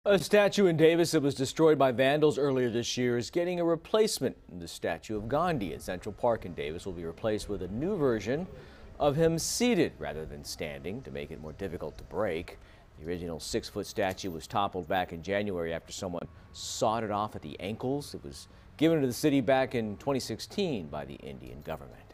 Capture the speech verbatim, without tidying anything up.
A statue in Davis that was destroyed by vandals earlier this year is getting a replacement. The statue of Gandhi in Central Park in Davis will be replaced with a new version of him seated rather than standing to make it more difficult to break. The original six-foot statue was toppled back in January after someone sawed it off at the ankles. It was given to the city back in twenty sixteen by the Indian government.